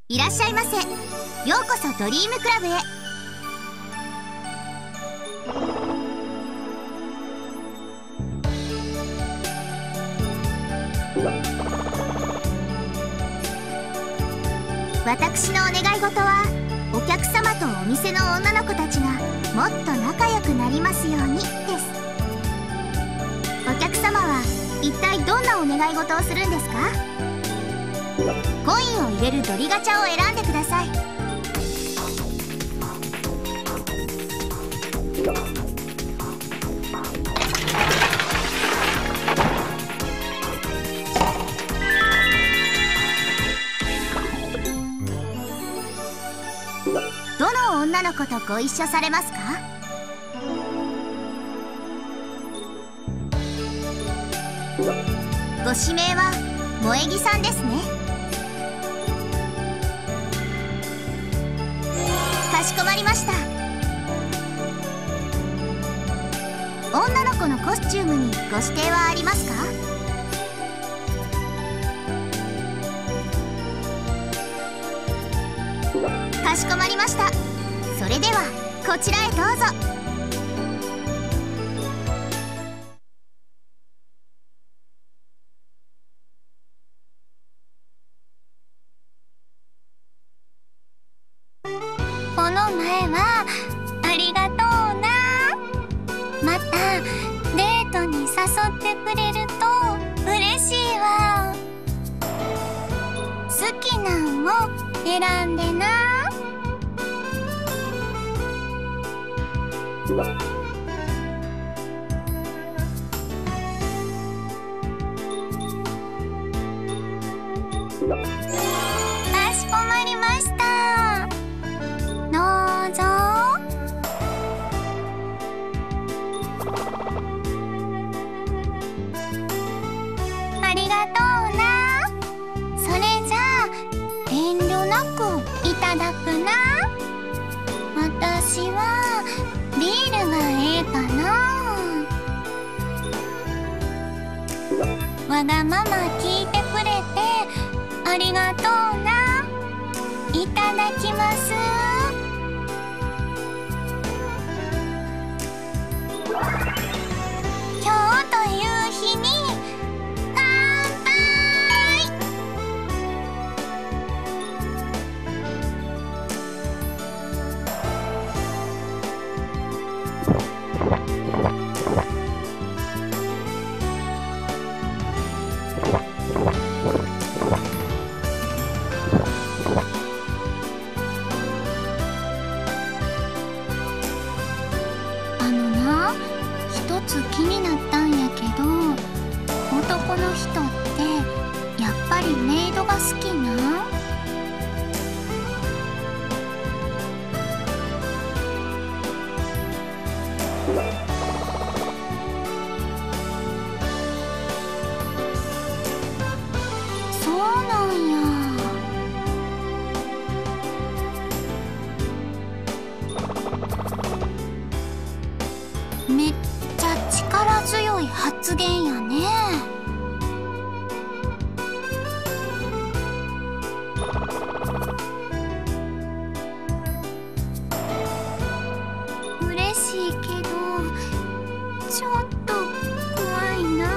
いらっしゃいませ。ようこそドリームクラブへ。私のお願い事は、お客様とお店の女の子たちがもっと仲良くなりますようにです。お客様は一体どんなお願い事をするんですか？コインを入れるドリガチャを選んでください。どの女の子とご一緒されますか？ご指名は萌木さんですね。かしこまりました。女の子のコスチュームにご指定はありますか？かしこまりました。それではこちらへどうぞ。 この前はありがとうな。またデートに誘ってくれると嬉しいわ。好きなんを選んでな。かしこまりました。どうぞ。ありがとうな。それじゃあ遠慮なくいただくな。私はビールがええかな。わがまま聞いてくれてありがとうな。いただきます。今日という日に乾杯。一つ気になったんやけど、男の人ってやっぱりメイドが好きなん？そうなんや。めっちゃ力強い発言やね。嬉しいけどちょっと怖いな。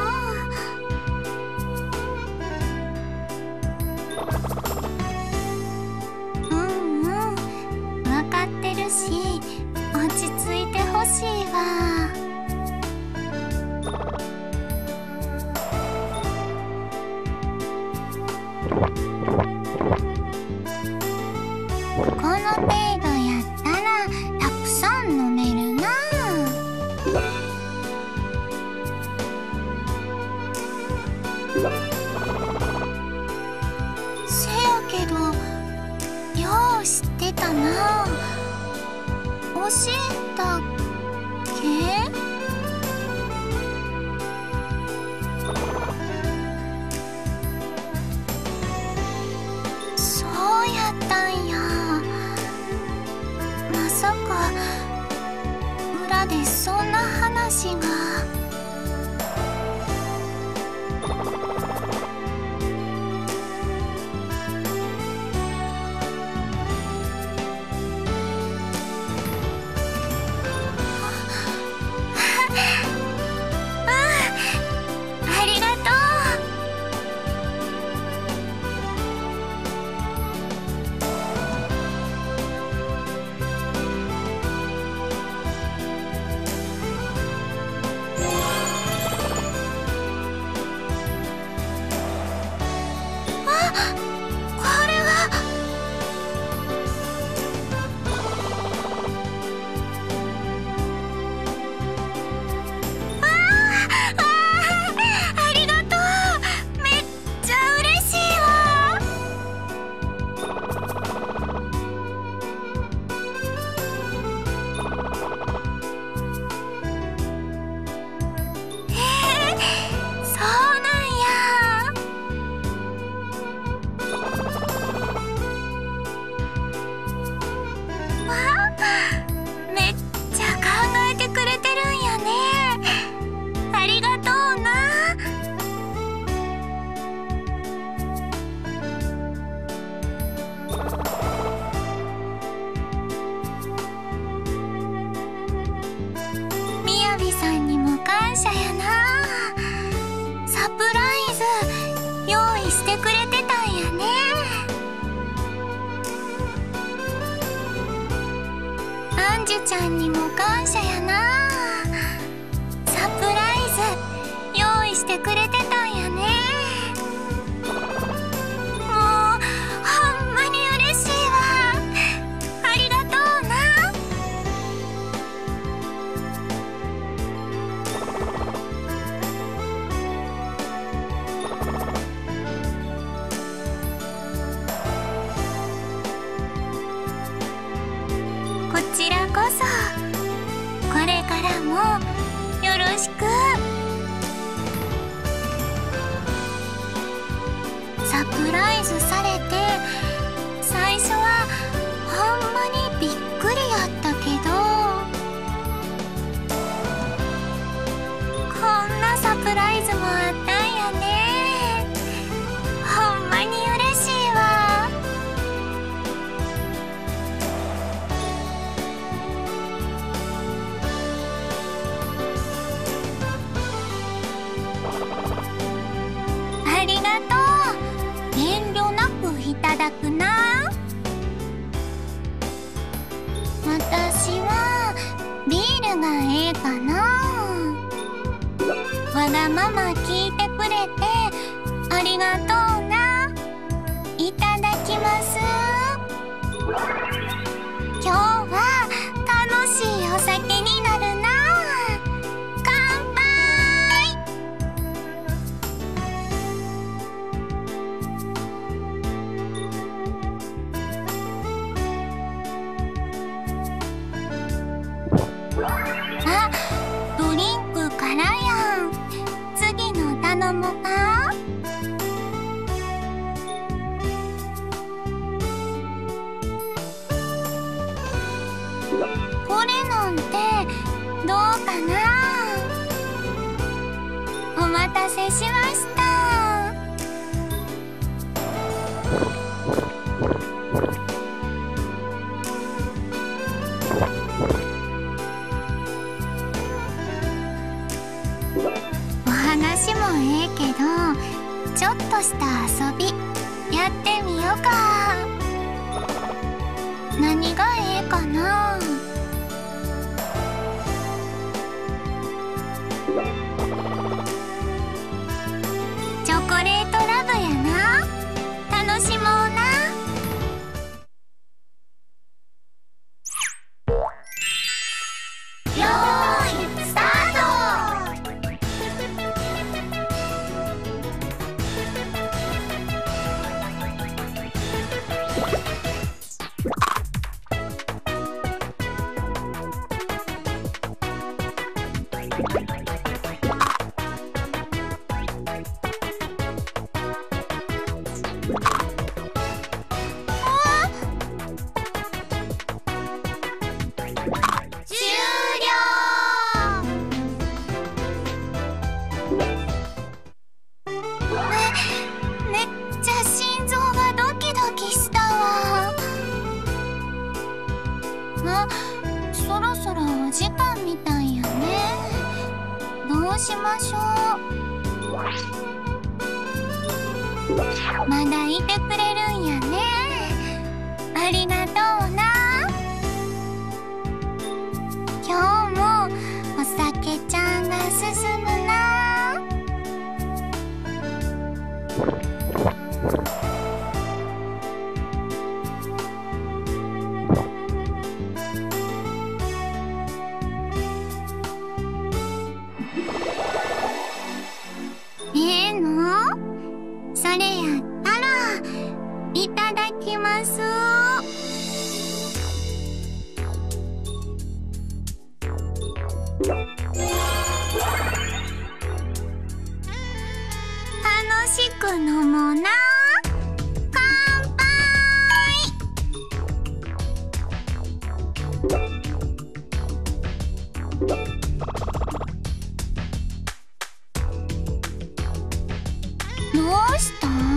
うんうん、分かってるし落ち着いてほしいわ。この程度やったらたくさん飲めるな。せやけどよう知ってたな。教えたっけ？そうやったんや。まさか裏でそんな話が。 いしてくれてたんやね。アンジュちゃんにも感謝やな。サプライズ用意してくれてたんやね。もうほんまに嬉しいわ。ありがとうな。こちらこそこれからもよろしく。サプライズされて最初はほんまにびっくりやったけど、こんなサプライズもあったんやね。ほんまに嬉しいわ。ありがとう。遠慮なくいただくな。私はビールがええかな。わがまま聞いてくれてありがとうな。いただきます。今日は楽しいお酒になるな。乾杯。あ、ドリンクからやん。次の頼もうか。これなんてどうかな。お待たせしました。お話もええけど、ちょっとした遊びやってみようか。何がええかな。チョコレートラブやな。楽しもうな。よーいスタート。終了。めっちゃ心臓がドキドキしたわ。あ、そろそろお時間みたいやね。どうしましょう。まだいてくれるんやね。ありがとうな。今日もお酒ちゃんが進むな。ええの？それやったらいただきます。楽しく飲もうな。乾杯。どうしたん？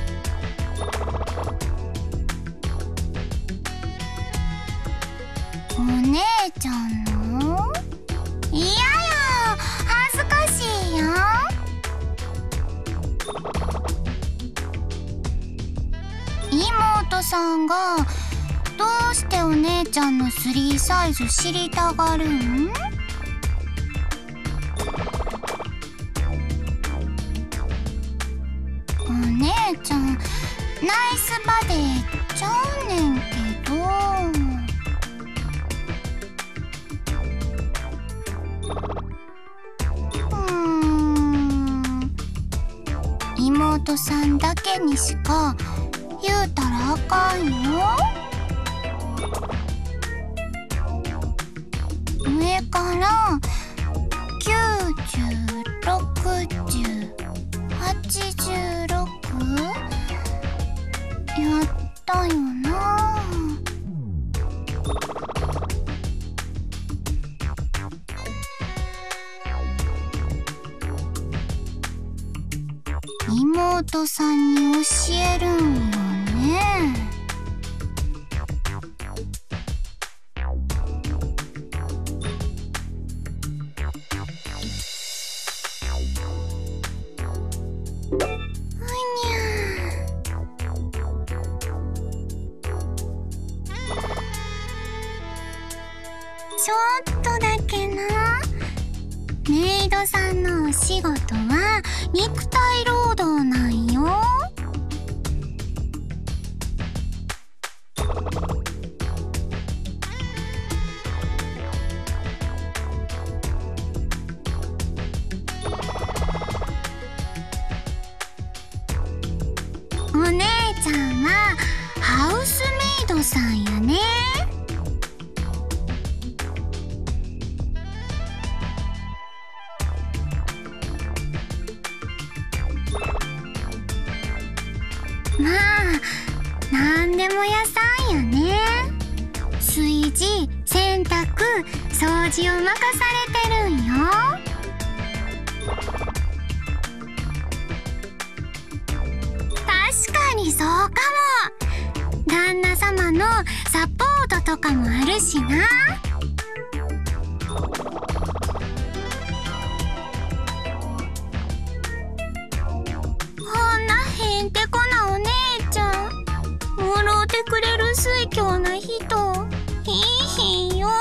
お姉ちゃんの？いやや、恥ずかしいよ。 さんがどうしてお姉ちゃんの3サイズ知りたがるん？お姉ちゃんナイスバディちゃうねんけど。妹さんだけにしか言うたらあかんよ。上から906086やったよな。妹さんに教えるんよね。ちょっとだけな。メイドさんのお仕事は肉体労働なんよ。お姉ちゃんはハウスメイドさんやね。まあなんでも屋さんやね。炊事、洗濯、掃除を任されてるんよ。確かにそうかも。旦那様のサポートとかもあるしな。こんなへんてこなお姉ちゃんもろうてくれる水強な人いいひんよ。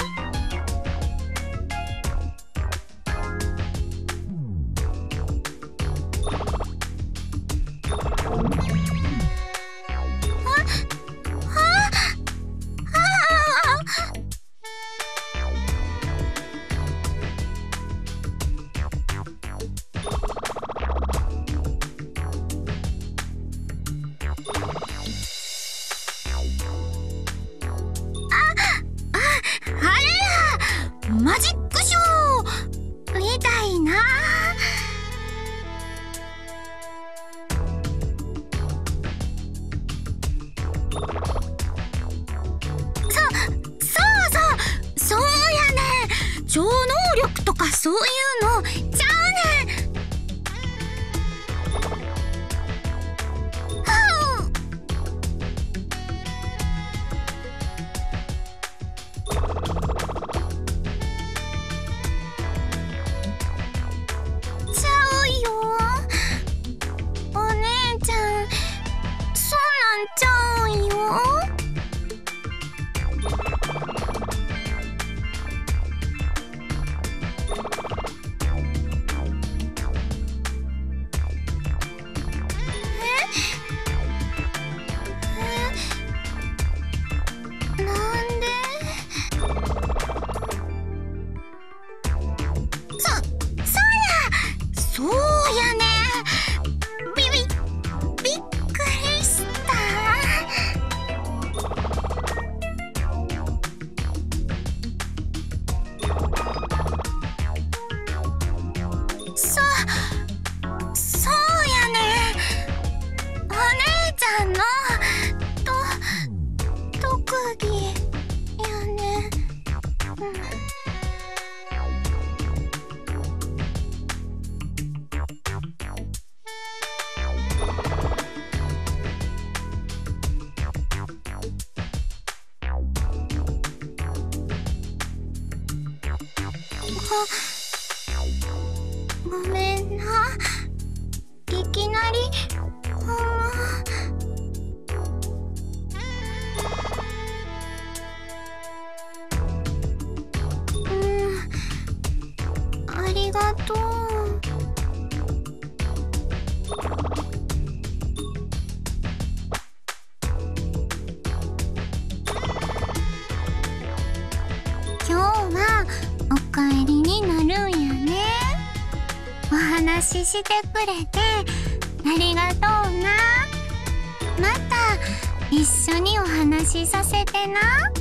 マジックショーみたいな。そうやね。超能力とかそういうのちゃうねん。ちゃうんよ。なんで？そうやね。びっくりした。そうやね。お姉ちゃんの特技やね。ごめんな。いきなりほんま話ししてくれてありがとうな。また一緒にお話しさせてな。